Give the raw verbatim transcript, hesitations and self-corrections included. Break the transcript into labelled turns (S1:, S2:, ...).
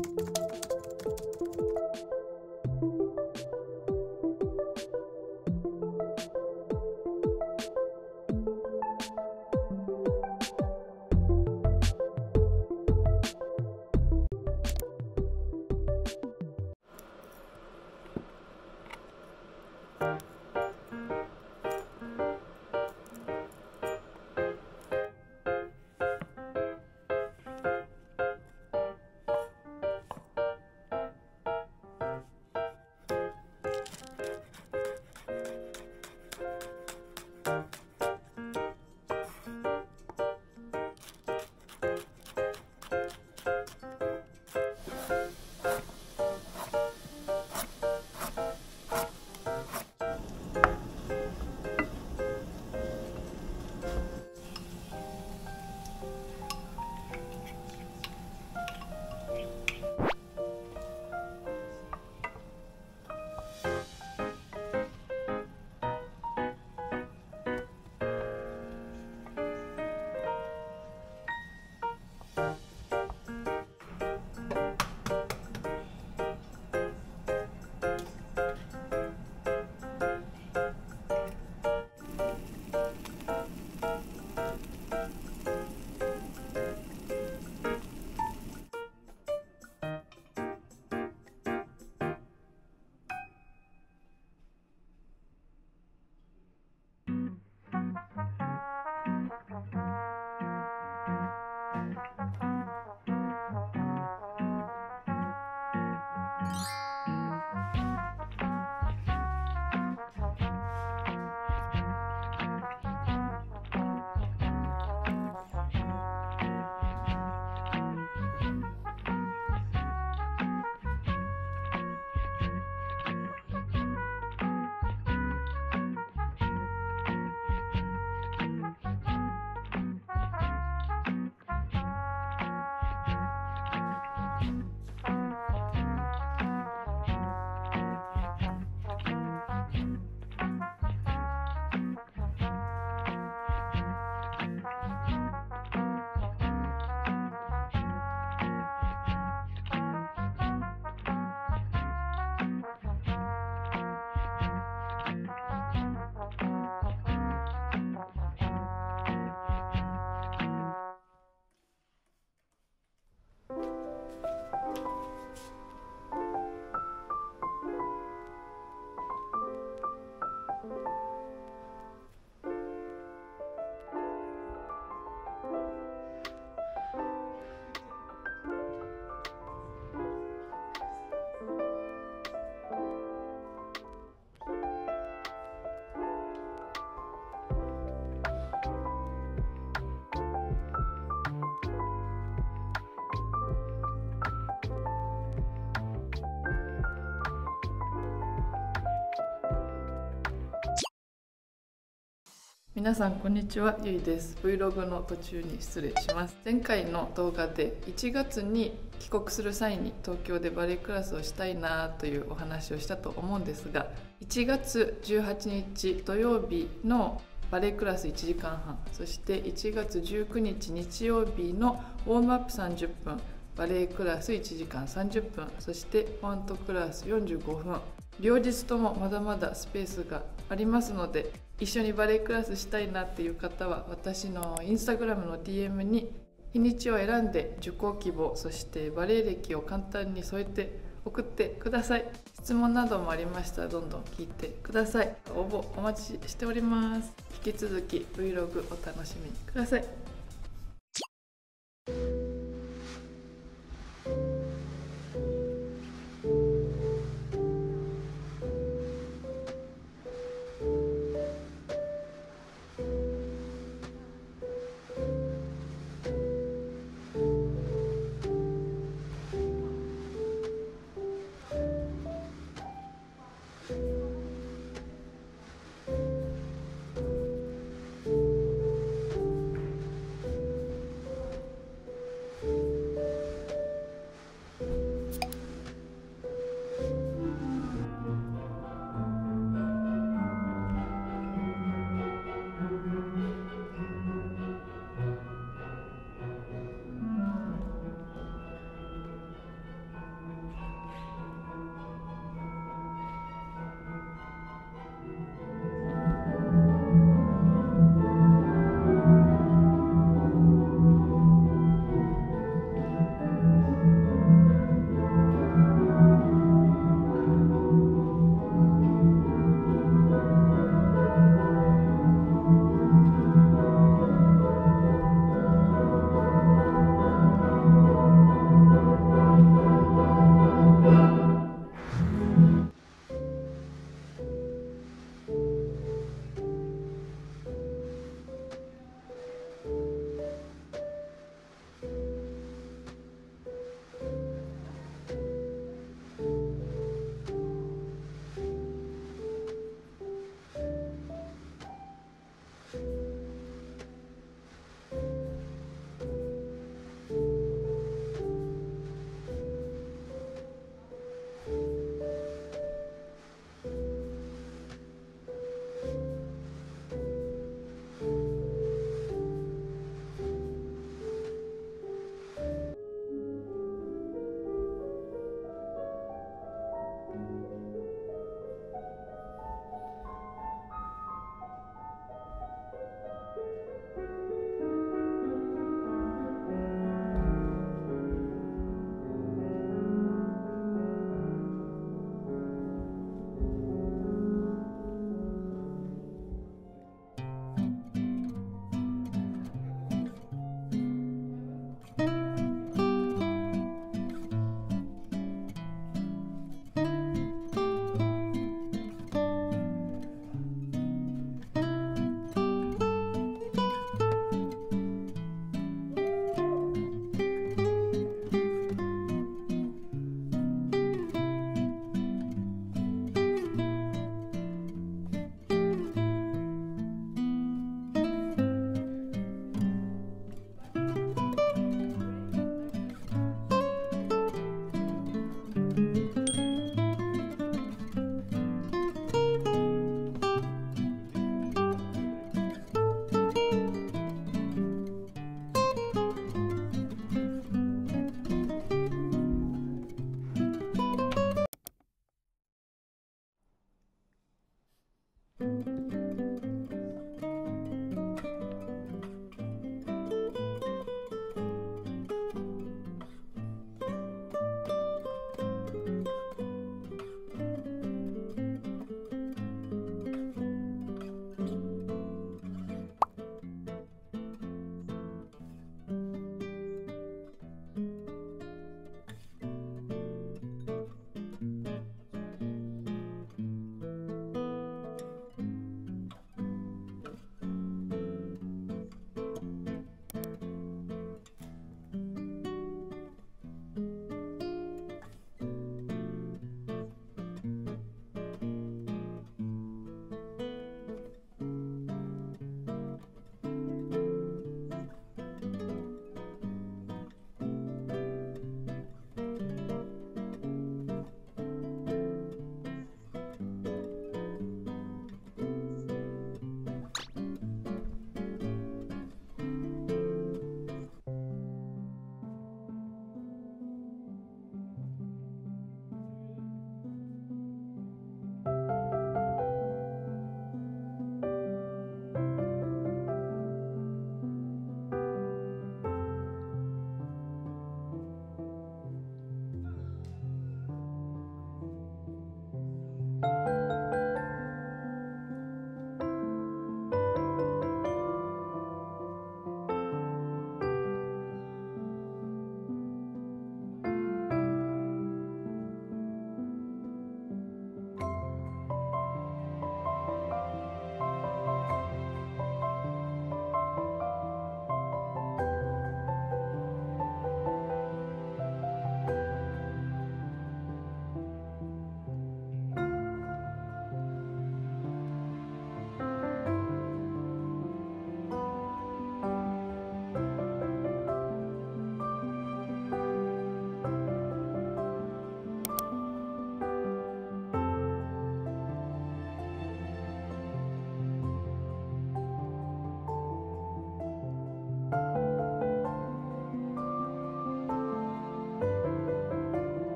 S1: 皆さんこんにちは、ゆいです。 Vlog の途中に失礼します。前回の動画でいちがつに帰国する際に東京でバレエクラスをしたいなというお話をしたと思うんですが、いちがつじゅうはちにち土曜日のバレエクラスいちじかんはん、そしていちがつじゅうくにち日曜日のウォームアップさんじゅっぷん、バレエクラスいちじかんさんじゅっぷん、そしてフォントクラスよんじゅうごふん、両日ともまだまだスペースがありますので、一緒にバレエクラスしたいなっていう方は私のインスタグラムの ディーエム に日にちを選んで受講希望、そしてバレエ歴を簡単に添えて送ってください。質問などもありましたらどんどん聞いてください。応募お待ちしております。引き続き Vlog お楽しみください。